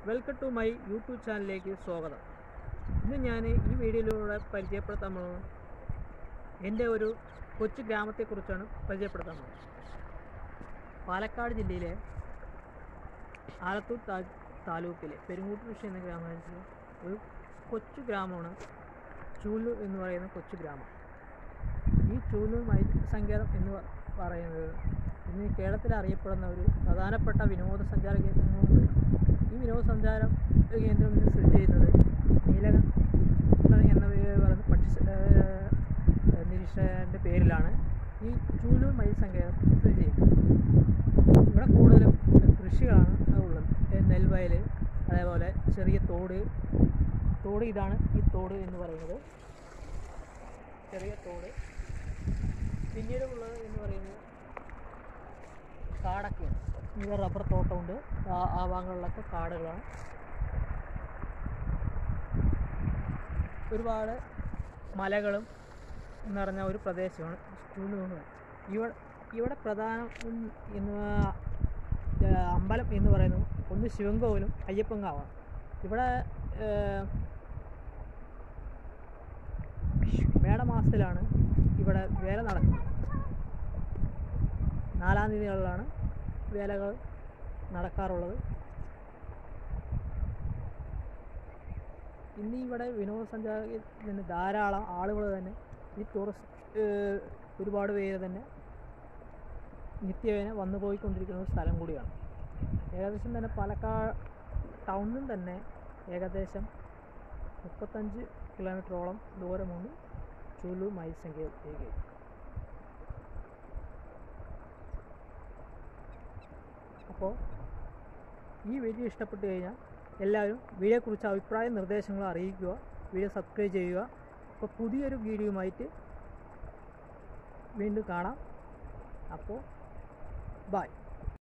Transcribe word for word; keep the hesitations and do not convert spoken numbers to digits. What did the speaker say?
Welcome to my YouTube ചാനലിലേക്ക് സ്വാഗതം. ഇന്ന് ഞാൻ ഈ വീഡിയോയിലൂടെ പരിചയപ്പെടുത്താൻ പോകുന്നത് എൻ്റെ ഒരു കൊച്ചു ഗ്രാമത്തെക്കുറിച്ചാണ് പരിചയപ്പെടുത്താൻ പോകുന്നത്. പാലക്കാട് ജില്ലയിലെ ആലത്തൂർ താ താലൂക്കിലെ പെരുങ്ങൂട്ടുകൃഷി എന്ന ഗ്രാമത്തിലെ ഒരു കൊച്ചു ഗ്രാമമാണ് ചൂലൂർ എന്ന് പറയുന്ന കൊച്ചു ഗ്രാമം. ഈ ചൂലൂർ മൈസങ്കേതം എന്ന് പറയുന്നത് ഇന്ന് കേരളത്തിൽ അറിയപ്പെടുന്ന ഒരു പ്രധാനപ്പെട്ട വിനോദസഞ്ചാര കേന്ദ്രങ്ങളുണ്ട്. ഈ വിനോദസഞ്ചാര കേന്ദ്രം ഇന്ന് സ്ഥിതി ചെയ്യുന്നത് നീലകണ്ഠ എന്ന പറയുന്ന പക്ഷി നിരീക്ഷകൻ്റെ പേരിലാണ് ഈ ചൂലൂർ മൈസങ്കേതം സ്ഥിതി ചെയ്യുന്നത്. ഇവിടെ കൂടുതലും കൃഷികളാണ് ഉള്ളത്. നെൽവയൽ, അതേപോലെ ചെറിയ തോട് തോട് ഇതാണ് ഈ തോട് എന്ന് പറയുന്നത്, ചെറിയ തോട്. പിന്നീട് ഉള്ളത് എന്ന് പറയുന്നത് കാടൊക്കെയാണ്. ഇവിടെ റബ്ബർ തോട്ടമുണ്ട്. ആ ആ ഭാഗങ്ങളിലൊക്കെ കാടുകളാണ്. ഒരുപാട് മലകളും നിറഞ്ഞ ഒരു പ്രദേശമാണ് ചൂലൂർ. ഇവിടെ ഇവിടെ പ്രധാനം എന്ന് അമ്പലം എന്ന് പറയുന്നത് ഒന്ന് ശിവൻകോവിലും അയ്യപ്പൻകാവാണ്. ഇവിടെ മേടമാസത്തിലാണ് ഇവിടെ വേല നടക്കുന്നത്. നാലാം തീയതികളിലാണ് വേലകൾ നടക്കാറുള്ളത്. ഇന്ന് ഇവിടെ വിനോദസഞ്ചാരത്തിന് ധാരാളം ആളുകൾ തന്നെ ഈ ടൂറിസ്റ്റ് ഒരുപാട് പേര് തന്നെ നിത്യേന വന്നു പോയിക്കൊണ്ടിരിക്കുന്ന ഒരു സ്ഥലം കൂടിയാണ്. ഏകദേശം തന്നെ പാലക്കാട് ടൗണിൽ തന്നെ ഏകദേശം മുപ്പത്തഞ്ച് കിലോമീറ്ററോളം ദൂരമുണ്ട് ചൂലൂർ മൈസങ്കേതത്തിലേക്ക്. അപ്പോൾ ഈ വീഡിയോ ഇഷ്ടപ്പെട്ട് കഴിഞ്ഞാൽ എല്ലാവരും വീഡിയോയെക്കുറിച്ച് അഭിപ്രായ നിർദ്ദേശങ്ങൾ അറിയിക്കുക, വീഡിയോ സബ്സ്ക്രൈബ് ചെയ്യുക. അപ്പോൾ പുതിയൊരു വീഡിയോയുമായിട്ട് വീണ്ടും കാണാം. അപ്പോൾ ബൈ.